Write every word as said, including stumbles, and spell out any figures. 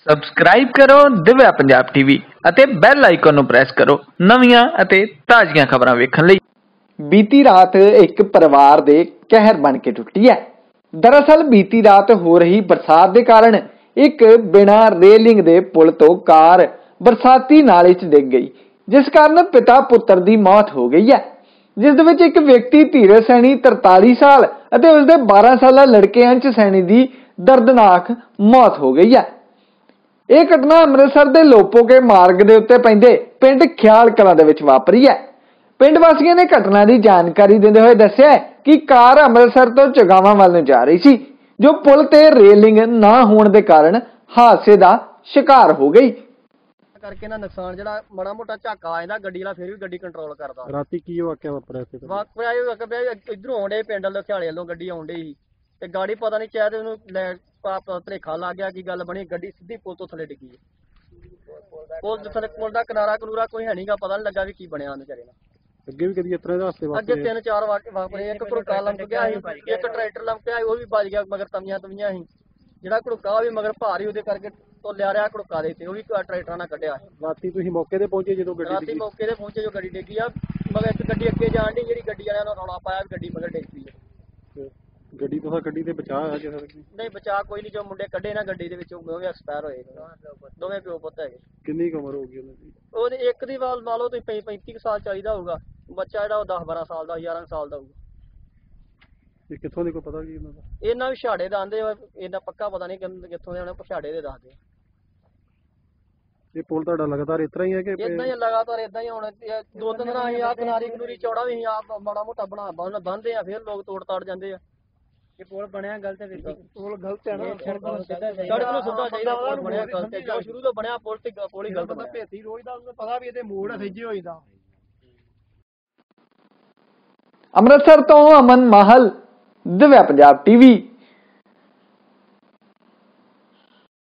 Subscribe ਕਰੋ Divya Punjab TV ਅਤੇ bell icon ਨੂੰ ਪ੍ਰੈਸ ਕਰੋ ਨਵੀਆਂ ਅਤੇ ਤਾਜ਼ੀਆਂ ਖਬਰਾਂ ਵੇਖਣ ਲਈ। ਬੀਤੀ ਰਾਤ ਇੱਕ ਪਰਿਵਾਰ ਦੇ ਕਹਿਰ ਬਣ ਕੇ ਟੁੱਟੀ ਹੈ। ਦਰਅਸਲ ਬੀਤੀ ਰਾਤ ਹੋ ਰਹੀ ਬਰਸਾਤ ਦੇ ਕਾਰਨ ਇੱਕ ਬਿਨਾਂ ਰੇਲਿੰਗ ਦੇ ਪੁਲ ਤੋਂ ਕਾਰ ਬਰਸਾਤੀ ਨਾਲੇ 'ਚ ਡਿੱਗ ਗਈ, ਜਿਸ ਕਾਰਨ ਪਿਤਾ ਪੁੱਤਰ ਦੀ ਮੌਤ ਹੋ ਗਈ ਹੈ, ਜਿਸ ਦੇ ਵਿੱਚ ਇੱਕ ਵਿਅਕਤੀ ਧੀਰਜ ਸੈਣੀ ਤਰਤਾਲੀ ਸਾਲ ਅਤੇ ਉਸਦੇ ਬਾਰਾਂ ਸਾਲਾ ਲੜਕੇ ਅੰਸ਼ ਸੈਣੀ ਦੀ ਦਰਦਨਾਕ ਮੌਤ ਹੋ ਗਈ ਹੈ। ਇਹ ਘਟਨਾ ਅੰਮ੍ਰਿਤਸਰ ਦੇ ਲੋਪੋਕੇ ਮਾਰਗ ਦੇ ਉੱਤੇ ਪੈਂਦੇ ਪਿੰਡ ਖਿਆਲ ਕਲਾਂ ਦੇ ਵਿੱਚ ਵਾਪਰੀ ਹੈ। ਪਿੰਡ ਵਾਸੀਆਂ ਨੇ ਘਟਨਾ ਦੀ ਜਾਣਕਾਰੀ ਦਿੰਦੇ ਹੋਏ ਦੱਸਿਆ ਕਿ ਕਾਰ ਅੰਮ੍ਰਿਤਸਰ ਤੋਂ ਚਗਾਵਾਂ ਵੱਲ ਨੂੰ ਜਾ ਰਹੀ ਸੀ, ਜੋ ਪੁਲ ਤੇ ਰੇਲਿੰਗ ਨਾ ਹੋਣ ਦੇ ਕਾਰਨ ਹਾਦਸੇ ਦਾ ਸ਼ਿਕਾਰ ਹੋ ਗਈ। ਕਰਕੇ ਨਾ ਨੁਕਸਾਨ ਜਿਹੜਾ ਮਾੜਾ ਮੋਟਾ ਝਾਕਾ ਆ ਜਾਂਦਾ ਗੱਡੀ ਵਾਲਾ ਫਿਰ ਵੀ ਗੱਡੀ ਕੰਟਰੋਲ ਕਰਦਾ। ਰਾਤੀ ਕੀ ਵਾਕਿਆ ਵਾਪਰਿਆ ਸੀ? ਵਾਕਿਆ ਇਹ ਇਧਰੋਂ ਆਉਂਦੇ ਪਿੰਡ ਵਾਲੇ ਖਿਆਲੇ ਵੱਲੋਂ ਗੱਡੀ ਆਉਂਦੀ ਸੀ ਤੇ ਗਾੜੀ ਪਤਾ ਨਹੀਂ ਚਾਹੇ ਉਹਨੂੰ ਲੈ ਭਲੇਖਾ ਲੱਗ ਗਿਆ, ਕੀ ਗੱਲ ਬਣੀ, ਗੱਡੀ ਸਿੱਧੀ ਪੁਲ ਤੋਂ ਥੱਲੇ ਡਿੱਗੀ। ਪੁਲ ਥੱਲੇ ਪੁਲ ਦਾ ਕਿਨਾਰਾ ਕਨੂਰਾ ਕੋਈ ਹੈ ਨਹੀਂਗਾ, ਪਤਾ ਨਹੀਂ ਲੱਗਾ ਵੀ ਕੀ ਬਣਿਆ ਵਿਚਾਰੇ ਨਾਲ। ਅੱਗੇ ਵੀ ਕਦੀ ਇਸ ਤਰ੍ਹਾਂ ਦੇ ਹਾਦਸੇ ਵਾਪਰੇ? ਅੱਗੇ ਤਿੰਨ ਚਾਰ ਵਾਪਰੇ। ਇੱਕ ਘੜੁਕਾ ਲੰਘ ਗਿਆ ਸੀ, ਇੱਕ ਟਰੈਕਟਰ ਲੰਘ ਗਿਆ ਉਹ ਵੀ ਵੱਜ ਗਿਆ, ਮਗਰ ਤਵੀਆਂ ਤਵੀਆਂ ਸੀ। ਜਿਹੜਾ ਘੜੁਕਾ ਵੀ ਮਗਰ ਭਾਰੀ ਉਹਦੇ ਕਰਕੇ ਤੋਲਿਆ ਰਿਹਾ ਘੜੁਕਾ ਦੇ ਤੇ ਉਹ ਵੀ ਟਰੈਕਟਰਾਂ ਨਾਲ ਕੱਢਿਆ। ਰਾਤੀ ਤੁਸੀਂ ਮੌਕੇ ਤੇ ਪਹੁੰਚੇ ਜਦੋਂ ਗੱਡੀ ਰਾਤੀ ਮੌਕੇ ਤੇ ਪਹੁੰਚੇ ਜੋ ਗੱਡੀ ਡਿੱਗੀ ਆ, ਮਗਰ ਇੱਕ ਗੱਡੀ ਅੱਗੇ ਜਾਣ ਦੀ, ਜਿਹੜੀ ਗੱਡੀ ਵਾਲਿਆਂ ਨੂੰ ਰੌਲਾ ਪਾਇਆ ਗੱਡੀ ਮਗਰ ਡਿੱਗ ਪਈ ਹੈ। ਗੱਡੀ ਤੋਂ ਗੱਡੀ ਤੇ ਬਚਾਅ ਹੈ ਕਿਸੇ ਦਾ? ਨਹੀਂ ਬਚਾਅ ਕੋਈ ਨਹੀਂ, ਜੋ ਮੁੰਡੇ ਕੱਢੇ ਨਾ ਗੱਡੀ ਦੇ ਵਿੱਚੋਂ ਦੋਵੇਂ ਐਕਸਪਾਇਰ ਹੋਏ, ਦੋਵੇਂ ਪਿਓ ਪੁੱਤ ਹੈਗੇ। ਕਿੰਨੀ ਕੁ ਉਮਰ ਹੋ ਗਈ ਉਹਨਾਂ ਦੀ? ਉਹਦੇ ਇੱਕ ਦੀ ਵਾਲ ਲਾ ਲਓ ਤੁਸੀਂ ਪੈਂਤੀ ਕੁ ਸਾਲ ਚਾਹੀਦਾ ਹੋਊਗਾ, ਬੱਚਾ ਜਿਹੜਾ ਉਹ ਦਸ ਬਾਰਾਂ ਸਾਲ ਦਾ ਗਿਆਰਾਂ ਸਾਲ ਦਾ ਹੋਊਗਾ। ਇਹ ਕਿੱਥੋਂ ਦੀ ਕੋਈ ਪਤਾ ਕੀ ਇਹਨਾਂ ਦਾ? ਇਹਨਾਂ ਵੀ ਛਾੜੇ ਦਾ ਆਂਦੇ, ਇਹਨਾਂ ਪੱਕਾ ਪਤਾ ਨਹੀਂ ਕਿੱਥੋਂ ਦੇ ਆਉਣੇ, ਪਛਾੜੇ ਦੇ ਦੱਸਦੇ। ਇਹ ਪੁਲ ਤੁਹਾਡਾ ਲਗਾਤਾਰ ਇਸ ਤਰ੍ਹਾਂ ਹੀ ਹੈ ਕਿ ਇਦਾਂ ਹੀ ਲਗਾਤਾਰ ਇਦਾਂ ਹੀ ਹੁਣ ਦੋ ਤਿੰਨ ਦਿਨ ਅਸੀਂ ਆ ਕਿਨਾਰੀ ਕਨੂਰੀ ਚੌੜਾ ਵੀ ਅਸੀਂ ਆਪ ਮਾੜਾ ਮੋਟਾ ਬਣਾ ਬੰਨਦੇ ਆ, ਫਿਰ ਲੋਕ ਤੋੜ ਤਾੜ ਜਾਂਦੇ ਆ। ਇਹ ਪੁਲ ਬਣਿਆ ਗਲਤ ਹੈ, ਪੁਲ ਗਲਤ ਹੈ ਨਾ, ਸੜਕ ਨੂੰ ਸਿੱਧਾ ਚਾਹੀਦਾ, ਪੁਲ ਬਣਿਆ ਗਲਤ ਹੈ। ਜੋ ਸ਼ੁਰੂ ਤੋਂ ਬਣਿਆ ਪੁਲ ਤੇ ਪੁਲ ਹੀ ਗਲਤ ਬਣਿਆ। ਭੇਤੀ ਰੋਜ਼ ਦਾ ਉਹਨੂੰ ਪਤਾ ਵੀ ਇਹਦੇ ਮੋੜ ਸੱਜੇ ਹੋਈ ਦਾ। ਅੰਮ੍ਰਿਤਸਰ ਤੋਂ ਅਮਨ ਮਾਹਲ, ਦਿਵਿਆ ਪੰਜਾਬ ਟੀਵੀ।